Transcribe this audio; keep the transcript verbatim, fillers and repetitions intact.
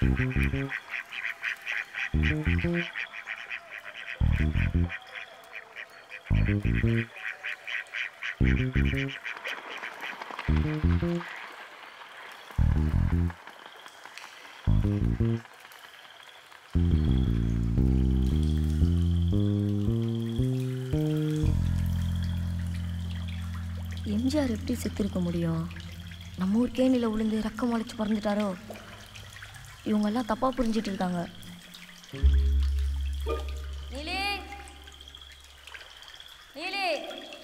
எம்ஜிஆர் எப்படி செத்துருக்க முடியும்? நம்ம ஊர் கேணியில் விழுந்து ரக்கம் அழைச்சி பறந்துட்டாரோ? இவங்கெல்லாம் தப்பாக புரிஞ்சிட்டு இருக்காங்க. நீலி நீலி